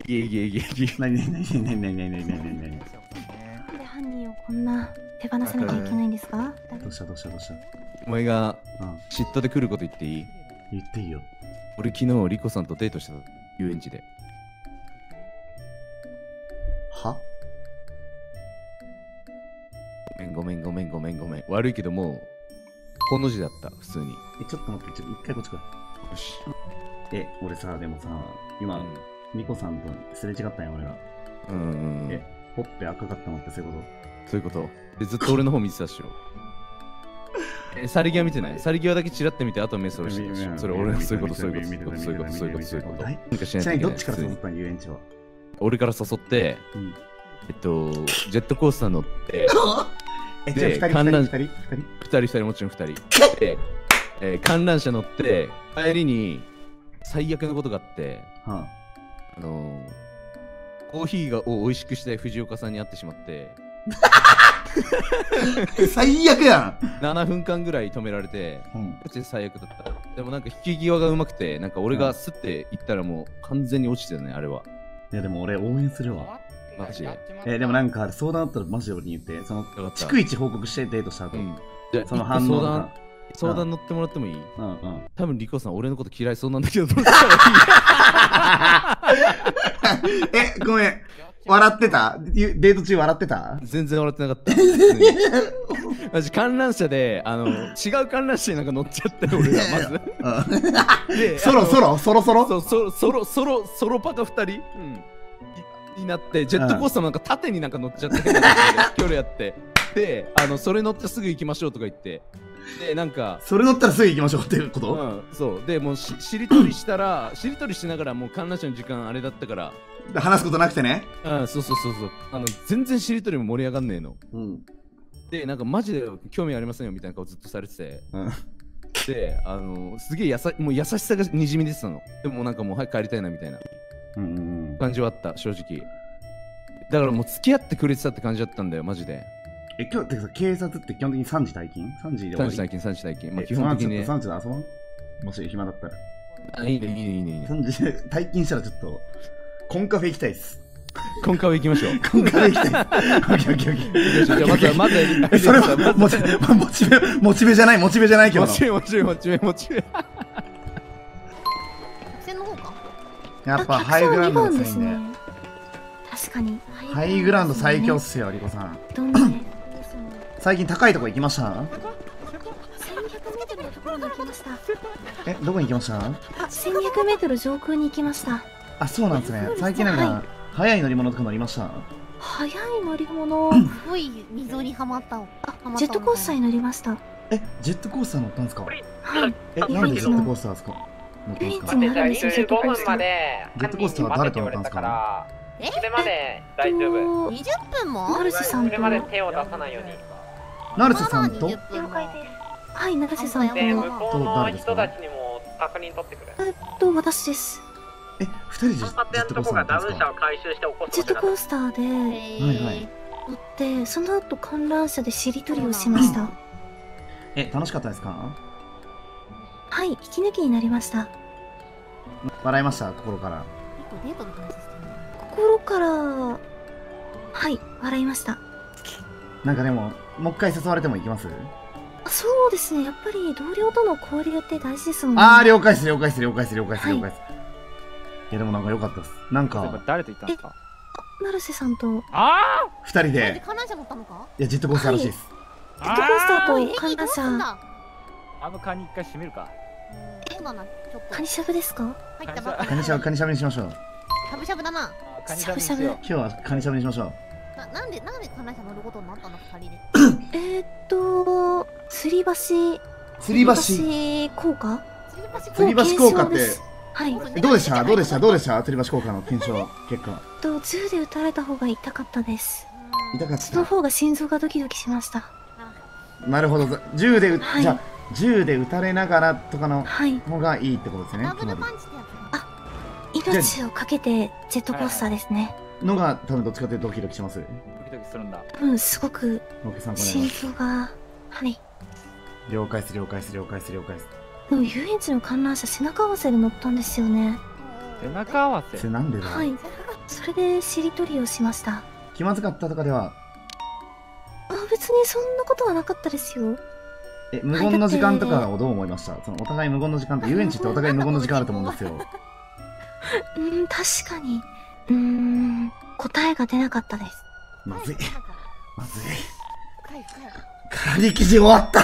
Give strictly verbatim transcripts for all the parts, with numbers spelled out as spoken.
いえいえいえいえ。 なになになになになになになになになに。 なんで犯人をこんな手放さなきゃいけないんですか？ どうしたどうしたどうした。 お前がうん。 嫉妬で来ること言っていい？ 言っていいよ。 俺昨日リコさんとデートした遊園地で。 は？ ごめんごめんごめんごめんごめん。悪いけどもう、この字だった、普通に。 え、ちょっと待って、ちょっと一回こっち来い。 よし。 え、俺さ、でもさ、今、 うんニコさんとすれ違ったんや、俺が。 うんうんうん。 え、ほっぺ赤かったのってそういうこそういうことで、ずっと俺の方見てたっしょ。え、去り際見てない？去り際だけチラって見て、あと目そらしてたっしょ。それ俺のそういうこと、そういうこと、そういうこと、そういうこと、そういうこと。なんかしないといけない。 とちなみにどっちから誘ったん遊園地は。 俺から誘って、 うん。 えっと、ジェットコースター乗って、 え、じゃあで二人、 観覧二人、二人、二人二人二人もちろん二人。で、えー観覧車乗って、帰りに最悪なことがあって、 はあのー、コーヒーがを美味しくしたい藤岡さんに会ってしまって、 ぁ。最悪やななふんかんぐらい止められて、 ん。うん。 マジで最悪だった。でもなんか引き際がうまくて、なんか俺がスッて行ったらもう完全に落ちてたね、あれは。 いや、でも俺応援するわ。 マジで。 え、でもなんか相談あったらマジで俺に言って、その、 よかった。 逐一報告してデートした後。 うん。じゃあその反応と一個相談か。 相談乗ってもらってもいい？ うんうん。 多分リコさん俺のこと嫌いそうなんだけどどうしたらいい？ え、ごめん。笑ってた？デート中笑ってた？ 全然笑ってなかった。マジ観覧車であの違う観覧車になんか乗っちゃって俺がまず。でそろそろそろそろそうソロソロソロソロパカふたり、うん、になってジェットコースターなんか縦になんか乗っちゃって変な感じで距離あってであのそれ乗ってすぐ行きましょうとか言ってでなんかそれ乗ったらすぐ行きましょうっていうこと？ うんそうでもうししりとりしたらしりとりしながらもう観覧車の時間あれだったから話すことなくてね。 うんそうそうそうそうあの全然しりとりも盛り上がんねえの。 うん。 でなんかマジで興味ありませんよみたいな顔ずっとされてて。 うん。 で、あのすげえやさもう優しさがにじみ出てたの。でもなんかもう早く帰りたいなみたいなうんうん。 感じはあった、正直。だからもう付き合ってくれてたって感じだったんだよ、マジで。 え、今日、てかさ、警察って基本的にさんじ退勤 ?さん 時で終わり。 さんじ退勤、さんじ退勤。まあえ基本的にね。 さんじで遊ばん？もし暇だったら。 あいいね、いいね、いいね、いいね。 さんじで退勤したらちょっと、コンカフェ行きたいっす。 コンカフェ行きましょう。 コンカフェ行きたいっす。オッケーオッケーオッケー。 じゃあまずは、まずは、 えそれは、モチベ、モチベ、モチベじゃない、モチベじゃないけど。 モチベ、モチベ、モチベ、モチベ。 客船の方か。 やっぱハイグラウンドが強いんで。 確かにハイグラウンド最強っすよ、リコさん。 どんなね最近高いとこ行きました？ せんにひゃくメートルのところに行きました。 え、どこに行きました？ あ、せんにひゃくメートル上空に行きました。 あ、そうなんですね。最近なんか、速い乗り物とか乗りました？ 速い乗り物すごい溝にはまったの。 あ、ジェットコースターに乗りました。 え、ジェットコースター乗ったんですか？ はい。 え、なんでジェットコースターですか？乗ったん遊ですか？ 園地にあるんですよ、ジェットコースター。 ジェットコースターは誰と乗ったんですか？ えそれまで大丈夫。 にじゅっぷんも成瀬さんと。 それまで手を出さないように。 成瀬さんと？ まあまあにじゅっぷんもはい、成瀬さんと。 で、 え向こうの人たちにも確認取ってくる。 っと、私です。 え、二人でジェパってやットコースター乗った子がったんですか？ ダウン車を回収して起こすジェットコースターではいはい。 乗って、その後観覧車でしりとりをしました。 え、楽しかったですか？ はい、引き抜きになりました。 笑いました、心から。 結構デートの話してるね。 心から、はい、笑いました。 なんかでも、もう一回誘われても行きます？ あ、そうですね、やっぱり同僚との交流って大事ですもんね。 あー、了解っす、了解っす、了解っす、了解っす、 はい了解っす。いや、でもなんか良かったっす。なんか、 誰と行ったんですか？ 成瀬さんと、 あ二人なんでで、 観覧車乗ったのか。 いや、ジェットコースターらしいです。 ジェットコースターおいと観覧車、 ああのカニ一回閉めるか。 そうだな、ちょっとカニしゃぶですか？ 入ったばっかり。 カニしゃぶ、カニしゃぶにしましょう。 しゃぶしゃぶだな。 あカニしゃぶにしよう。 今日はカニしゃぶにしましょう。 な、なんで、なんで観覧車乗ることになったの、二人で。 えーっと、吊り橋、 吊り橋。 吊り橋効果吊り橋効果って、 はい。 えどうでしたどうでしたどうでした吊り橋効果の検証結果。 と、銃で撃たれた方が痛かったです。 痛かっそのた。 方が心臓がドキドキしました。 なるほど。銃で撃、 はいじゃあ、銃で撃たれながらとかのはい。 方がいいってことですよね。 ダブルつまりパンチってやつだ。 命をかけてジェットコースターですね。 のが多分どっちかというとドキドキします。 ドキドキするんだ。 多分すごくオッケー、参考になり心ます。 臓が、はい。 了解です、了解です、了解です、了解です。 でも遊園地の観覧車背中合わせで乗ったんですよね。 背中合わせ。 それなんでだはい。 それでしりとりをしました。 気まずかったとかでは。 あ、別にそんなことはなかったですよ。 え、無言の時間とかをどう思いました？そのお互い無言の時間って、遊園地ってお互い無言の時間あると思うんですよ。 うーん、確かに。うーん、答えが出なかったです。 まずい。まずい。 深い深い。 カリ記事終わった。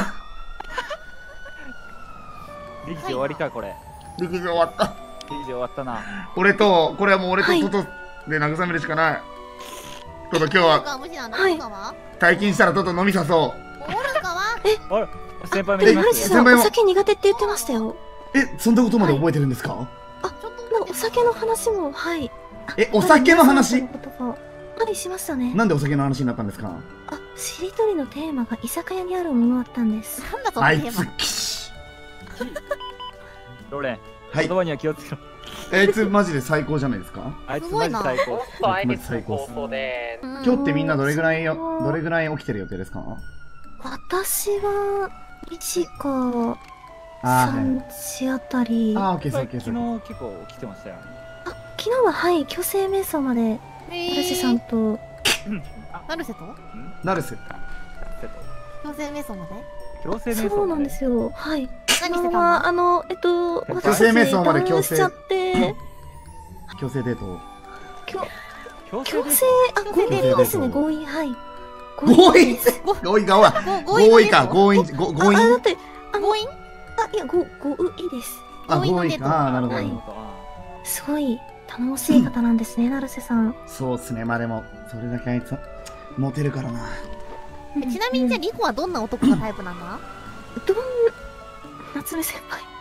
力士終わりかこれ。 力士終わった。 力士終わったな。 俺と、これはもう俺とはいトトで慰めるしかない。トト今日は無視なんだ。 はいオルカは退勤したらトト飲み誘う。 オルカはあれ先輩見で、 てますよ。 ナルシさん、 先輩もお酒苦手って言ってましたよ。 え、そんなことまで覚えてるんですか？ ちょっとなお酒の話も、はい。 え、お酒の話？ ナルシさんの言葉はい、しましたね。 なんでお酒の話になったんですか？ あ、しりとりのテーマが居酒屋にあるものだったんです。 なんだそのあいつテーマ。 きし。 ローレン、 はい言。葉には気をつけろ。 あいつマジで最高じゃないですか？ あいつマジ最高もっ。とアイリスの構想で、 うん今日ってみんなどれぐらいよ、どれぐらい起きてる予定ですか？ 私は、いちかあー、はい。 さんじあたり。 あー、オッケーです、オッ昨ケーです。 日結構起きてましたよ。 あ、昨日は、はい、虚勢瞑想まで、ナルシさんと、 ナルセとナルス。 強制瞑想まで強制瞑想。 そうなんですよ。はい。 何してたまあ、 のあの、えっと、 強私制瞑想までダウン強制しちゃって、 強制デート。 強強制瞑強制想。、 あ、強引ですね、 強強引、はい。 強引です。 強引側。 ご強引か、強引、ご強あ、あだ引って、あの、 強引あ、いや、ご、ごういです。 あ、 強引のデート強引か。あー、なるほはいど。 すごい、頼もしい方なんですね、成瀬さん。 そうっすね、まあでも、それだけあいつ、モテるからな。 えちなみにじゃあリコはどんな男がタイプなんだどん、夏目先輩。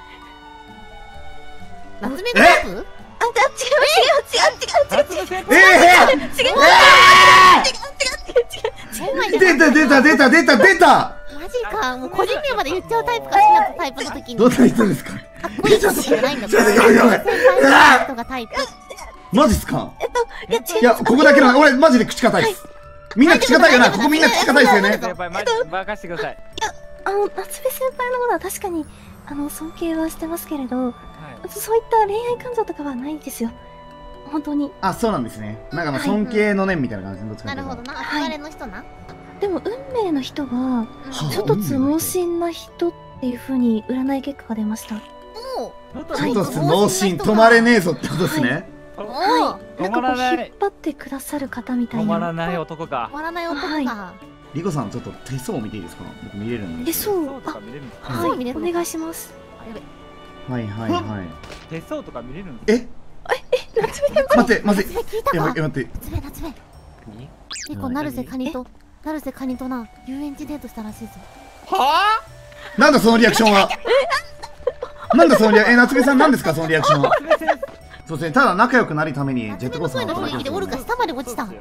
夏目タイプあ、違う、違う、違う、違う、違う、 夏目先え輩。 違う、違う、違う、 お前えー、出た出た出た出た出たマジかもう個人名まで言っちゃうタイプか好きなタイプの時にどんな人ですか？ かっこいい人じゃないんだもんちょっとやばいやばい先輩の人がタイプマジっすか？ いや、違う。 いや、ここだけの、俺マジで口硬いっす。みんな口硬いよな、ここみんな口硬いっすよね。 先輩マジ任してください。 あの、夏目先輩のことは確かに、あの、尊敬はしてますけれど、 はい。 そういった恋愛感情とかはないんですよ。本当に。 あ、そうなんですね。なんかまあはい尊敬の念みたいな感じでどっちかっていうと。 なるほどな憧れの人なでも、運命の人は、 はちょっとつ盲信な人っていう風に占い結果が出ました。 もちょっと脳神止まれねえぞってことですね。 うもうは止なんかこう、 まらない引っ張ってくださる方みたいな。 止まらない男か止。まらない男はいかリコさん、ちょっと手相見ていいですか？僕見れるんえ、 ですよ。 そう。 手相とか見れるんですか。 あ、はい、 そう見れるのお願いします。 やべはいはいはい。 手相とか見れるんですか。 え夏目先輩。 待って、待って。 夏目聞いたやばかい、待って。 夏目夏目リコ成瀬カニと成瀬カニとな遊園地デートしたらしいぞはなんだそのリアクションは。なんだそのリアクション。え、夏目さんなんですかそのリアクションは。そうですね、ただ仲良くなりためにジェットコースター夏目の声の雰囲気でオルカ下まで落ちたあ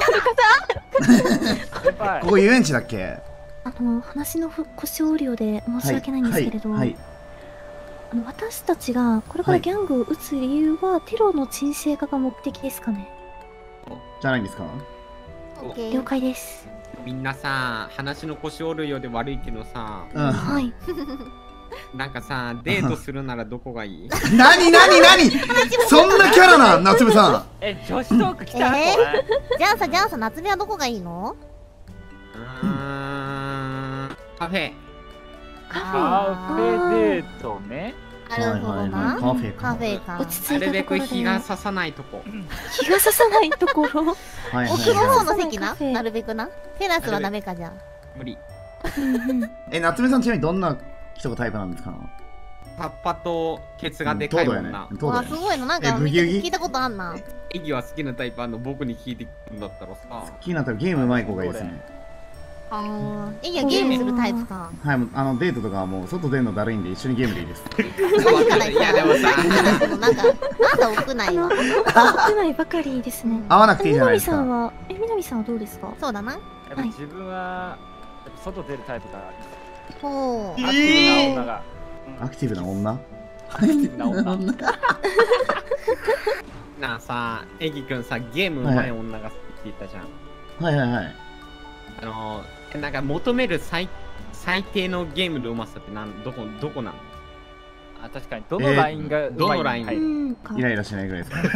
先輩ここ遊園地だっけ？ あの、話のふ腰折量で申し訳ないんですけれど、 はいはいあの私たちがこれからギャングを撃つ理由は、テロの沈静化が目的ですかね。 じゃないんですか？ オッケー了解です。 みんなさ、話の腰折るようで悪いけどさ、 うん。 はい。 なんかさ、デートするならどこがいい？ なになになにそんなキャラな、夏目さん。 え、女子トーク来たこえれ。 じゃあさじゃあさ夏目はどこがいいのうーん、カフェ。 カフェデートね。 なるほどなカフェか。 カフェか落ち着ないるべくたところで。 日が差さないとこ。 日が差さないところ。 はいはい奥の方はの席なカフェなるべくなテラスはダメかじゃ無理。 うんうん。 い。え、夏目さんちなみにどんな人がタイプなんですか？ 葉っぱとケツがでかい東だよね女。。 東だよね。 わすごいのなんえかブギウギ聞いたことあんなエギは好きなタイプあんの僕に聞いてくるんだったらさ。 気になったらゲームうまい子がいいですね。 あーいやゲームするタイプかはい、もうあのデートとかはもう外出るのだるいんで一緒にゲームでいいです。 そういうからいやでもさなんかなんだ屋内は屋内ばかりですね。 会わなくていいじゃないみなみですか。 さんは、え、みなみさんはどうですか？ そうだなやっぱ自分は、やっぱ外出るタイプがほうアクティブな女が。 アクティブな女アクティブな女。 なあさ、エギくんさ、ゲームうまい女が好きって言ったじゃん。 はいはいはい。 あのー、なんか求める最最低のゲームのうまさってなんどこどこなの？ あ、確かにどのラインがうまいどのラインはいうんかイライラしないぐらいですか。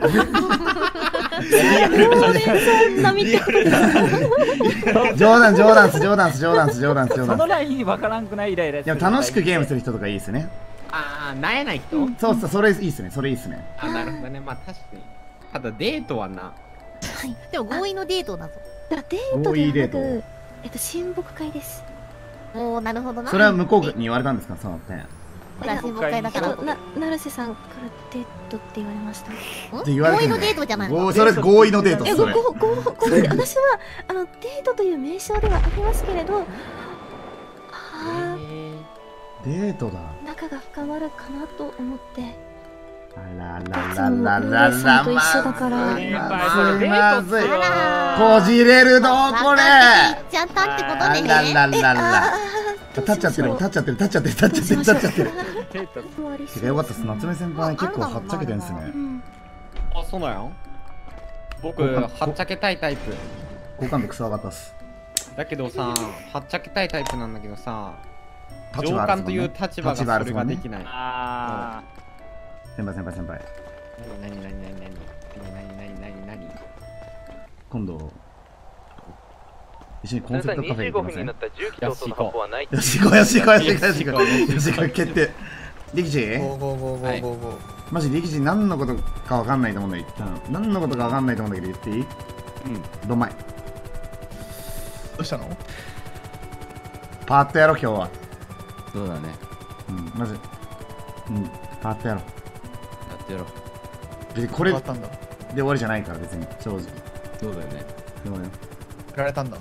そんな見たことない。 冗談冗談す冗談す冗談す冗談す冗その談ラインわからんくないイライラするす。でも楽しくゲームする人とかいいですね。 ああ、なえない人、 そうそう、それいいっすね、それいいっすね。 あ、なるほどね。まあ確かに。ただデートはな。 でも合意のデートだぞ。 デートではな多いデーく、えっと、親睦会です。 おー、なるほどな。 それは向こうに言われたんですか、そうって。 ほら、親睦会だから。 えっとな、成瀬さんからデートって言われました。 んって言われてんの合意のデートじゃないの。 ごそれ合意のデートっえ、 す、 ご、 それ。 ご、ご、ご、で私は、あの、デートという名称ではありますけれど、あデートだ。 ー、仲が深まるかなと思って。 あらいらつもららルーららレさんと一緒だから。 まずいまずいままずい。 あこじれるどこれ。 言っちゃったってことあでね。 らららら。 あー、 立っちゃってる、立っちゃってる、立っちゃってる、立っちゃってる、立っちゃってる。 デートてかよかったっす、夏目先輩結構はっちゃけてんすね。 うん。 あ、そうなんよ。僕、 こはっちゃけたいタイプ。 好感度クソ上がったっす。 だけどさ、はっちゃけたいタイプなんだけどさ、 立上場あるっすもんね官という立場がそれができない。 あ先輩先輩先輩。 何何何何何何何何何何今度、一緒にコンセプトカフェ行きません？ た重機と音の箱はない。 よし行こうよし行こうよし行こうよし行こうよし行こう決定。力士ゴーゴーゴーゴーゴーゴー。 マジ力士何のことかわかんないと思うんだけど、何のことかわかんないと思うんだけど言っていい？ うん。 どんまい。 どうしたの？ パーッとやろう今日は。 そうだね。 うん、マジ。うん、パーッとやろう。 やってやろう。 別にこれで変わったんだ。 終わりじゃないから別に、正直。 そうだよね。 そうよ。 振られたんだ。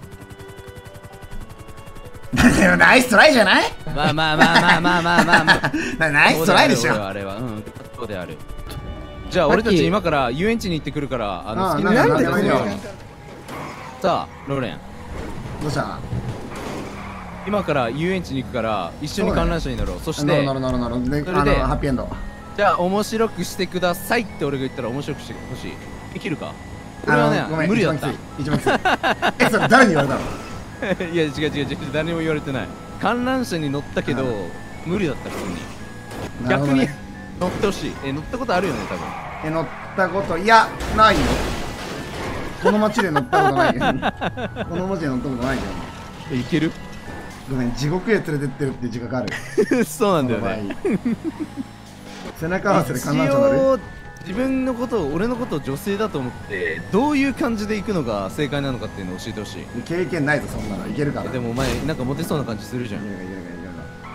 でもナイストライじゃない？ まあまあまあまあまあまあまあまあ。 なナイストライでしょ。 そうだよあれは、うん、そうである。じゃあ俺たち今から遊園地に行ってくるから、あの好きななんのやってでなんでなんでよ。さあ、ローレン。 どうした？ 今から遊園地に行くから一緒に観覧車に乗ろう。そしなるてなるなるなる。で、 それであのハッピーエンド。 じゃあ面白くしてくださいって俺が言ったら面白くしてほしい。できるか？これはあのごめんね無理だった。 一番きつい。一番きつい。え、それ誰に言われたの？ いや違う違う違う誰にも言われてない。観覧車に乗ったけどは無理だった普通に。 なるほ逆にどね。 乗ってほしい。え乗ったことあるよね多分。 え、乗ったこと、いや、ないよ。この街で乗ったことないよ。この街で乗ったことないよ。 えいける？ ごめん、地獄へ連れてってるっていう自覚ある。 そうなんだよこのね。 場合背中合わせで観覧一車乗る。 応自分のことを俺のことを女性だと思ってどういう感じで行くのが正解なのかっていうのを教えてほしい。 経験ないぞ、そんなの。いけるから。 えでもお前なんかモテそうな感じするじゃん。 いけるかいけるかいけるか。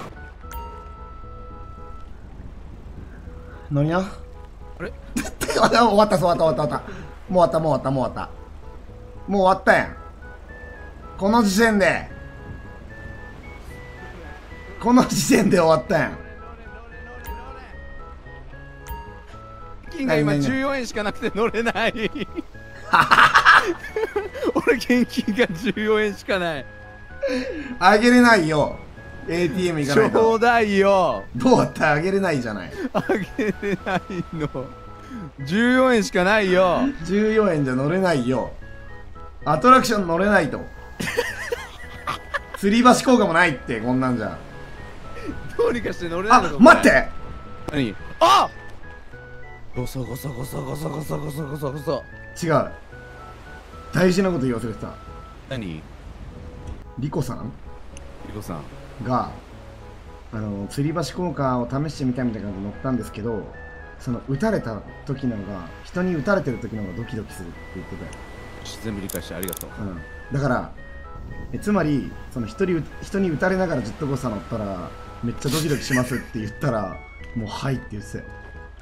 何や？ あれ終わった終わった終わった終わった終わった。もう終わったもう終わったもう終わった。もう終わったやん。この時点で。この時点で終わったやん。 金が今何何じゅうよんえんしかなくて乗れない。俺現金がじゅうよんえんしかない。 あげれないよ。エーティーエム 行かないちょと。 うだいよ。 どうやったらあげれないじゃない。 あげれないの。じゅうよんえんしかないよ。 じゅうよえんじゃ乗れないよ。アトラクション乗れないと。吊り橋効果もないって、こんなんじゃ。 どうにかして乗れないのあか、 待って。 何？あゴソゴソゴソゴソゴソゴソゴソゴソ。 違う。大事なこと言い忘れてた。 何？ リコさんリコさん。 が、あの、吊り橋効果を試してみたいみたいな感じで乗ったんですけど、その、撃たれた時のが、人に撃たれてる時の方がドキドキするって言ってたよ。 全部理解してありがとう。 うん。だから、えつまり、その人に、人に撃たれながらジェットコースター乗ったら、めっちゃドキドキしますって言ったら、もうはいって言ってたよ。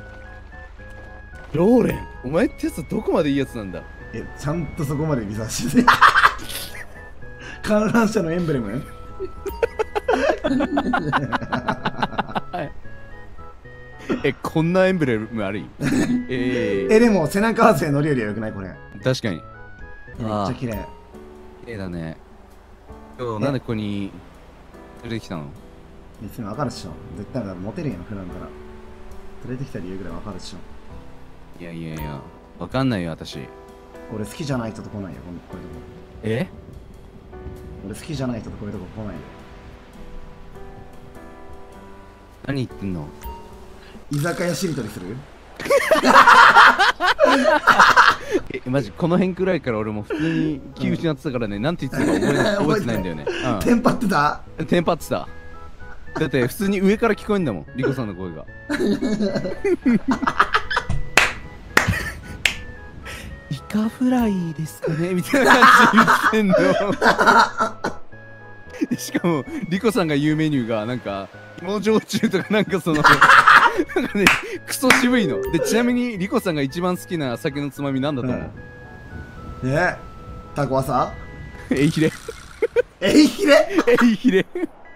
ローレン、お前ってやつどこまでいいやつなんだ。 え、ちゃんとそこまでリサーチして。観覧車のエンブレムえ、こんなエンブレムある？えー、 え、でも背中合わせ乗るよりはよくないこれ。 確かに。 めっちゃ綺麗。 綺麗だね。今日なんでここに連れてきたの？ いつもわかるっしょ。絶対だ、モテるやん、普段から。連れてきた理由ぐらいわかるっしょ。 いやいやいや、わかんないよ、私。 俺好きじゃない人と来ないよ、こういうとこ。 え？ 俺好きじゃない人とこういうとこ来ないよ。 何言ってんの？ 居酒屋しりとりする？ え、マジこの辺くらいから俺も普通に気失ってたからね、なんて言ってたか覚えな覚えてないんだよね。 テンパってた？ うん。テンパってた。だって普通に上から聞こえんだもん、リコさんの声が。イカフライですかねみたいな感じで言ってんの。しかもリコさんが言うメニューがなんか芋焼酎とかなんかそのなんかねクソ渋いので、ちなみにリコさんが一番好きな酒のつまみなんだと思う？ うん、えタコワサ？ エイヒレ。 エイヒレ？ エイヒレ。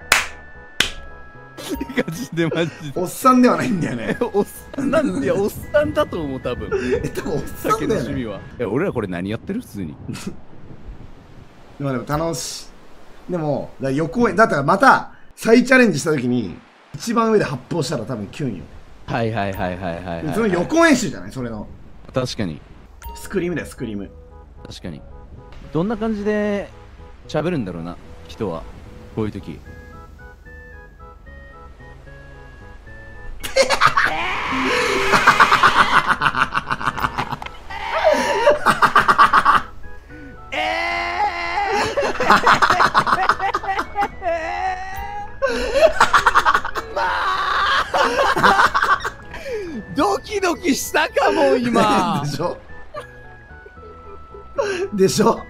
ガチでマジで。 おっさんではないんだよね。 おっさんなんいやおっさんだと思う多分。 え多分おっさ酒んだよね。 の趣味は。いや俺らこれ何やってる普通に。 でもでも楽しい。でもだから予行演だったらまた再チャレンジした時に一番上で発砲したら多分キュンよ。 はいはいはいはいはい、はい。 その予行演習じゃないそれの。 確かに。 スクリームだよスクリーム。 確かに。どんな感じで喋るんだろうな人はこういう時。ドキドキしたかも今。 でしょでしょ。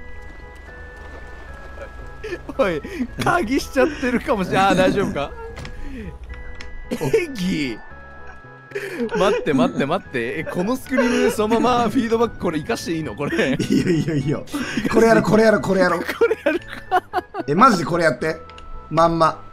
おい鍵しちゃってるかもしれない。あー大丈夫か。エギ待って待って待って、えこのスクリーンでそのままフィードバックこれ生かしていいのこれ？ いいよいいよいいよ。これやろこれやろこれやろ。 これやるか。 えマジでこれやってまんま。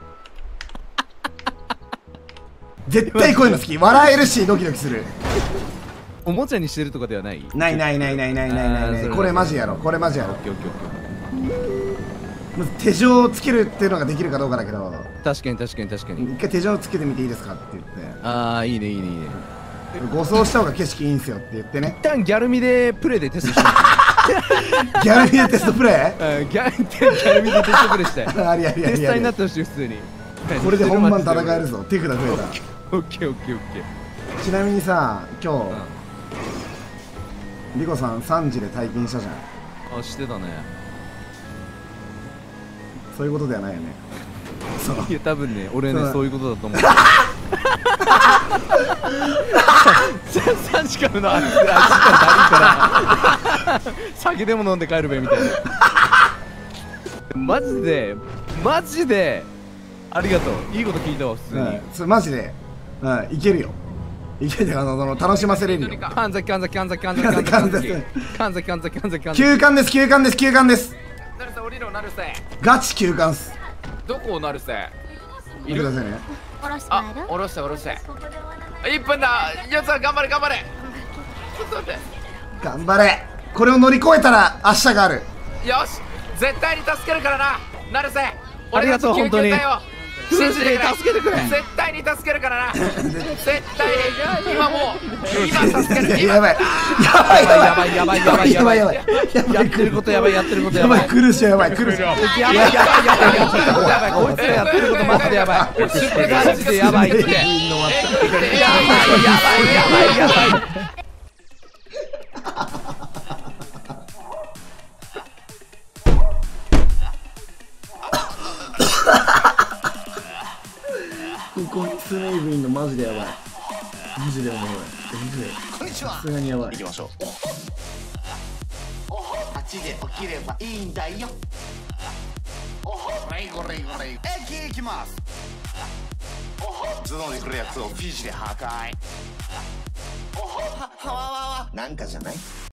絶対こういうの好き。笑えるしドキドキする。 おもちゃにしてるとかではない？ ないないないないないないないない。これマジやろこれマジやろ。 オッケーオッケーオッケまず手錠をつけるっていうのができるかどうかだけど、 ー。確かに確かに確かに。 一回手錠をつけてみていいですかって言って、 ああいいねいいねいいね。 護送した方が景色いいんすよって言ってね。 一旦ギャルミでプレイでテストしてギャルミでテストプレイうんギャギャルミでテストプレイしてありありあテスりあり。 ターになってほしい普通に。 これで本番戦えるぞ。手札増えオッケーオッケーオッケー。 た。ちなみにさ今日リコさんさんじで退勤したじゃん。 あしてたね。 そういうことではないよね。そういや多分ね俺ねそうそういうことだと思う。さんじからのあいつあいつからだるいから酒でも飲んで帰るべみたいな。マジでマジでありがとう。いいこと聞いたわ普通に。 うん、それマジで、うん、いけるよ。いけるよ。あのその楽しませれるよ。 神崎神崎神崎神崎神崎神崎神崎神崎神崎神崎。 休館です休館です休館です。 成瀬降りろ成瀬。 ガチ休館っす。 どこ成瀬。 いてくださいね。 下ろしてもらえる？ 下ろして下ろして。いっぷんだ。やつは頑張れ頑張れ。ちょっと待って。 頑張れ。これを乗り越えたら明日がある。 よし絶対に助けるからな成瀬。 ありがとう本当に。 信じて助けてくれ。絶対に助けるからな。絶対に今もう今助ける。 やばいやばいやばいやばいやばいやばいやばいやばいやばいやってることやばいやってることやばい。 やばい苦しいやばい苦しいやばいやばいやばいやばいやばいこいつらやってることマジでやばい。マジでやばいって。やばいやばいやばいやばい。 ここスネイブインのマジでやばい。マジでおもろい。マジでこんにちは。 さすがにやばい。 行きましょう。はちで起きればいいんだよ。はいこれこれ。駅行きます。頭脳で来るやつをフィジで破壊。ははわわわなんかじゃない。